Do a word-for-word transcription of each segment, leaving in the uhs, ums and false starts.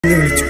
വിളിച്ചു.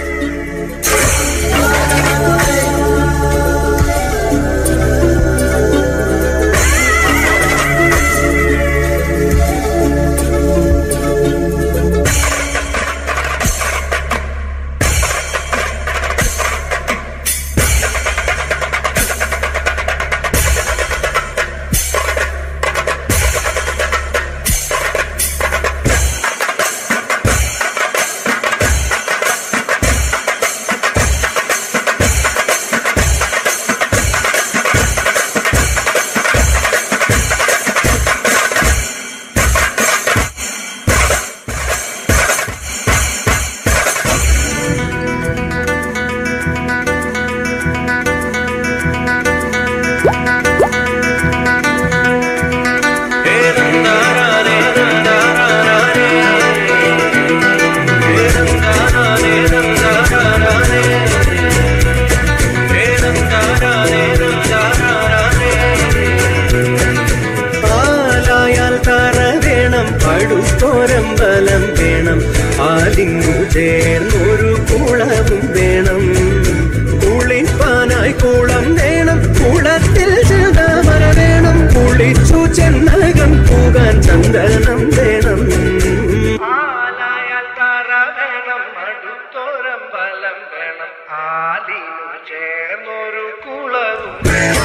ചേർന്നൊരു കുളവും വേണം, കുളിപ്പാനായി കുളം വേണം, കുളത്തിൽ ചെന്താമര വേണം, കുളിച്ചു ചെന്നകം പോകാൻ ചന്ദനം വേണം. ആലായാൽ തറ വേണം, അടുത്തൊരമ്പലം വേണം, ആലിനു ചേർന്നൊരു കുളവും വേണം.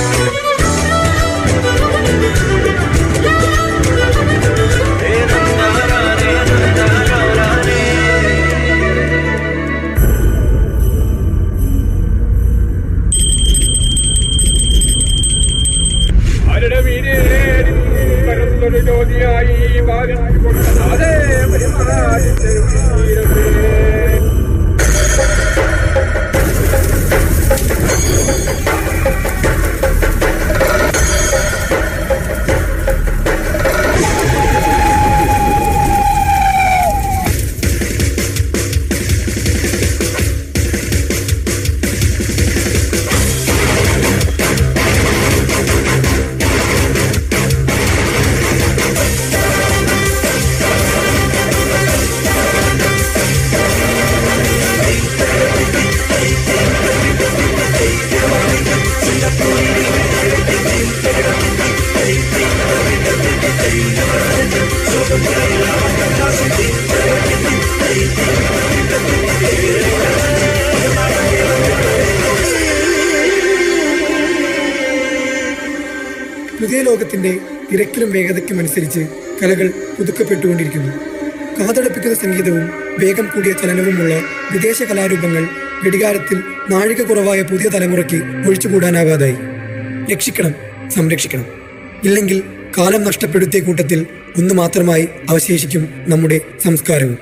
പുതിയ ലോകത്തിന്റെ തിരക്കിലും വേഗതയ്ക്കും അനുസരിച്ച് കലകൾ പുതുക്കപ്പെട്ടുകൊണ്ടിരിക്കുന്നു. കാതടപ്പിക്കുന്ന സംഗീതവും വേഗം കൂടിയ ചലനവുമുള്ള വിദേശ കലാരൂപങ്ങൾ ഘടികാരത്തിൽ നാഴിക കുറവായ പുതിയ തലമുറയ്ക്ക് ഒഴിച്ചുകൂടാനാകാതായി. രക്ഷിക്കണം, സംരക്ഷിക്കണം. ഇല്ലെങ്കിൽ കാലം നഷ്ടപ്പെടുത്തിയ കൂട്ടത്തിൽ ഒന്നു മാത്രമായി അവശേഷിക്കും നമ്മുടെ സംസ്കാരവും.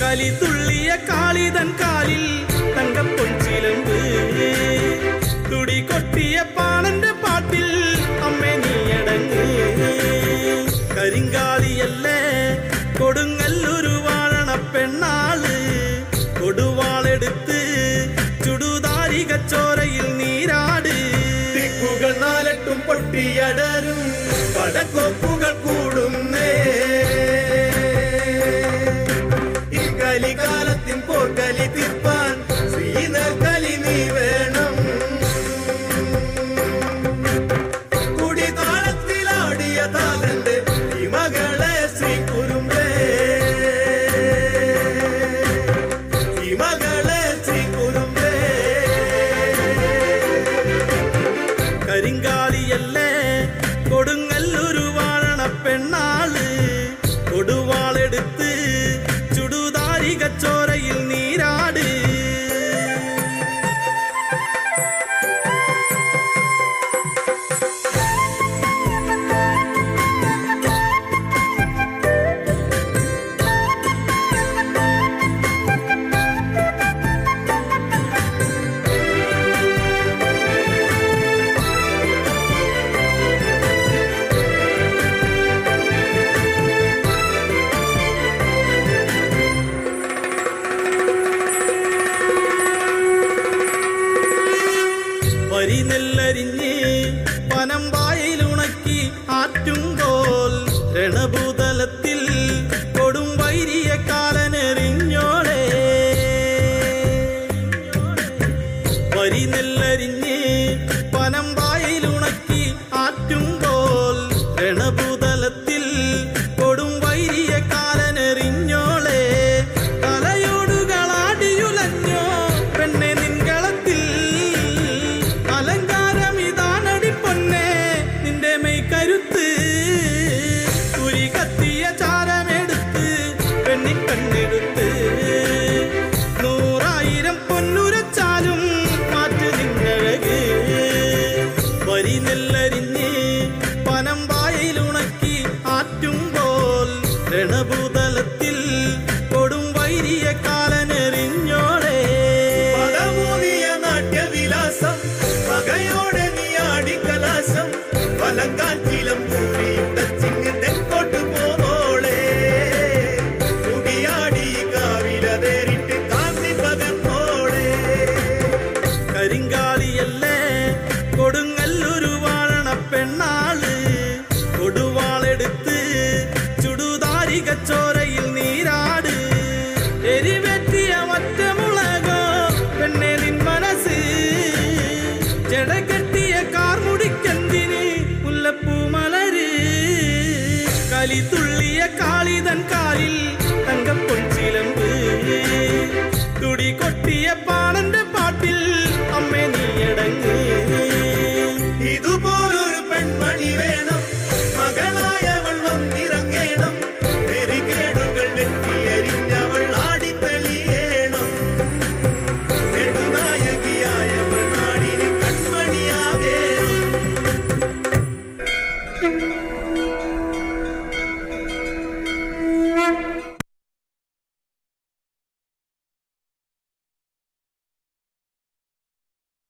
കലി തുള്ളിയ കാളിതൻ കാലിൽ തങ്കപ്പൊൻചിലമ്പ് തുടി കൊട്ടിയ പാണന്റെ പാട്ടിൽ അമ്മേ നീയടങ്ങ് കരിങ്കാലിയല്ലേ കൊടുങ്ങല്ലൊരു വാഴണ പെണ്ണാള് കൊടുവാളെടുത്ത് ചുടുതാരിക ചോരയിൽ നീരാട് ദിക്കുകൾ നാലട്ടും പൊട്ടിയടരും പടക്കോപ്പുകൾ കൂടുന്നേ ഈ കലികാലത്തിൻ പോർക്കലി തീർപ്പാൻ ശ്രീനകലി നീ വേണം കുടിതാളത്തിലാടിയ താതന്റെ ഈ മകളെ ശ്രീ കുരുമ്പേ ഈ മകളെ ശ്രീ കുരുമ്പേ കരിങ്കാലിയല്ലേ കൊടുങ്ങല്ലൊരു വാഴണ പെണ്ണാള് കൊടുവാളെടുത്ത് ചുടുതാരിക ചോരയിൽ നീരാട് വരിനെല്ലരിഞ്ഞ് പനമ്പായിലുണക്കി ആറ്റുമ്പോൾ രണഭൂതലത്തിൽ കൊടും വൈരിയ കാലനെറിഞ്ഞോളെ വരിനെല്ലരിഞ്ഞ് പനമ്പായിലുണക്കി ആറ്റുമ്പോൾ രണഭൂതലത്തിൽ കൊടും വൈരിയ കാലനെറിഞ്ഞോളെ തലയോടുകളാടിയുലഞ്ഞോ പെണ്ണെ നിൻകളത്തിൽ അലങ്കാരമിതാനടി പൊന്നെ നിന്റെ മെയ് കരുത്ത് കുരി കത്തിയ ചാരമെടുത്ത് പെണ്ണിക്കണ്ണെടുത്ത് നൂറായിരം പൊന്നുരച്ചാലും മാറ്റ് നിന്നഴക് വരി നെല്ലരിഞ്ഞ് പനമ്പായിലുണക്കി ആറ്റുമ്പോൾ രണഭൂതലത്തിൽ കൊടും വൈരിയ കാലനെറിഞ്ഞോളെ പദമൂന്നിയ നാട്യവിലാസം പകയോടെ നീ ആടിക്കലാസം വലങ്കാറ്റിലും പൂരിയുടച്ചിങ്ങ് തെക്കോട്ട് പോന്നോളെ തുടിയാടി കാവിലതേറിട്ട് കാന്തി പകർന്നോളെ കരിങ്കാലിയല്ലേ കൊടുങ്ങല്ലൊരു വാഴണ പെണ്ണാള് കൊടുവാളെടുത്ത് ചുടുതാരിക ചോരയിൽ നീരാട് എരിവെറ്റിയ മറ്റമുളകോ പെണ്ണെ നിൻ മനസ്സ് ജടകെട്ടിയ കാർമുടിക്കെന്തിന് മുല്ലപ്പൂ മലര് കലി തുള്ളിയ കാളിതൻ കാലിൽ